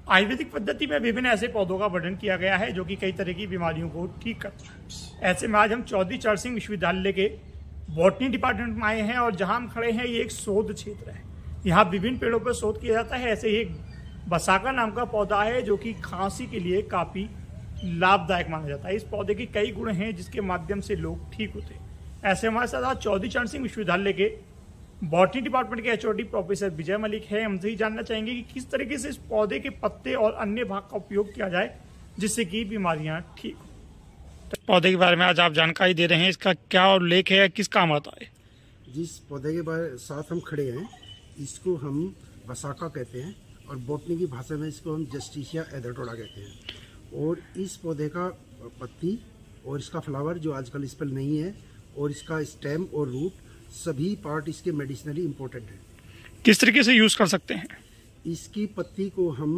आयुर्वेदिक पद्धति में विभिन्न ऐसे पौधों का वर्णन किया गया है जो कि कई तरह की बीमारियों को ठीक करते हैं। ऐसे में आज हम चौधरी चरण सिंह विश्वविद्यालय के बॉटनी डिपार्टमेंट में आए हैं और जहां हम खड़े हैं ये एक शोध क्षेत्र है। यहाँ विभिन्न पेड़ों पर शोध किया जाता है। ऐसे ही एक बसाका नाम का पौधा है जो कि खांसी के लिए काफी लाभदायक माना जाता है। इस पौधे के कई गुण हैं जिसके माध्यम से लोग ठीक होते हैं। ऐसे हमारे साथ आज चौधरी चरण सिंह विश्वविद्यालय के बॉटनी डिपार्टमेंट के एचओडी प्रोफेसर विजय मलिक है। हमसे ही जानना चाहेंगे कि किस तरीके से इस पौधे के पत्ते और अन्य भाग का उपयोग किया जाए जिससे कि बीमारियां ठीक हो। तो पौधे के बारे में आज आप जानकारी दे रहे हैं, इसका क्या उल्लेख है, किस काम आता है? जिस पौधे के साथ हम खड़े हैं इसको हम बसाका कहते हैं और बॉटनी की भाषा में इसको हम जस्टिसिया एडरटोरा कहते हैं। और इस पौधे का पत्ती और इसका फ्लावर जो आजकल इस पर नहीं है और इसका स्टेम और रूट सभी पार्ट इसके मेडिसिनली इम्पोर्टेंट है। किस तरीके से यूज कर सकते हैं? इसकी पत्ती को हम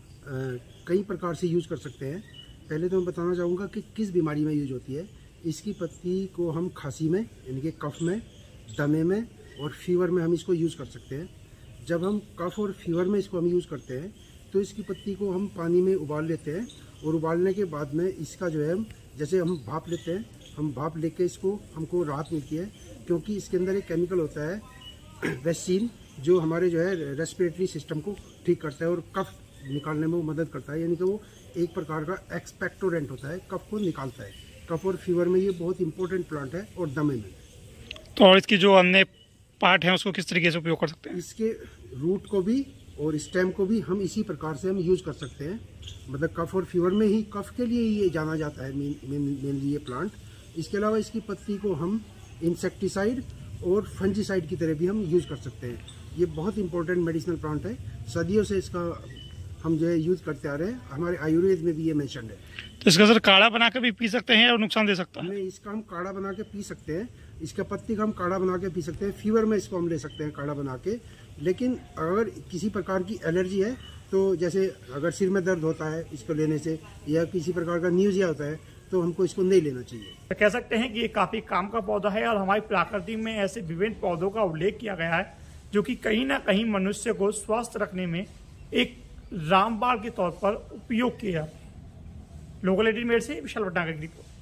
कई प्रकार से यूज कर सकते हैं। पहले तो मैं बताना चाहूँगा कि किस बीमारी में यूज होती है। इसकी पत्ती को हम खांसी में यानी कि कफ में, दमे में और फीवर में हम इसको यूज कर सकते हैं। जब हम कफ और फीवर में इसको हम यूज करते हैं तो इसकी पत्ती को हम पानी में उबाल लेते हैं और उबालने के बाद में इसका जो है जैसे हम भाप लेते हैं, हम भाप लेके इसको हमको राहत मिलती है क्योंकि इसके अंदर एक केमिकल होता है वैक्सीन जो हमारे जो है रेस्पिरेटरी सिस्टम को ठीक करता है और कफ निकालने में वो मदद करता है। यानी कि वो एक प्रकार का एक्सपेक्टोरेंट होता है, कफ को निकालता है। कफ और फीवर में ये बहुत इंपॉर्टेंट प्लांट है और दमे में। तो और इसकी जो अन्य पार्ट है उसको किस तरीके से उपयोग कर सकते हैं? इसके रूट को भी और स्टेम को भी हम इसी प्रकार से हम यूज कर सकते हैं। मतलब कफ और फीवर में ही, कफ के लिए ये जाना जाता है मेनली ये प्लांट। इसके अलावा इसकी पत्ती को हम इंसेक्टिसाइड और फंजीसाइड की तरह भी हम यूज कर सकते हैं। ये बहुत इंपॉर्टेंट मेडिसिनल प्लांट है। सदियों से इसका हम जो है यूज करते आ रहे हैं। हमारे आयुर्वेद में भी ये मेंशन है। तो इसका सर काढ़ा बना के भी पी सकते हैं और नुकसान दे सकता है? नहीं, इसका हम काढ़ा बना के पी सकते हैं। इसका पत्ती का हम काढ़ा बना के पी सकते हैं। फीवर में इसको हम ले सकते हैं काढ़ा बना के। लेकिन अगर किसी प्रकार की एलर्जी है तो जैसे अगर सिर में दर्द होता है इसको लेने से या किसी प्रकार का न्यूजिया होता है तो हमको इसको नहीं लेना चाहिए। तो कह सकते हैं कि ये काफी काम का पौधा है और हमारी प्रकृति में ऐसे विभिन्न पौधों का उल्लेख किया गया है जो कि कहीं ना कहीं मनुष्य को स्वस्थ रखने में एक रामबाण के तौर पर उपयोग किया जाता है। लोकल 18 मिनट से विशाल भटनागर की रिपोर्ट।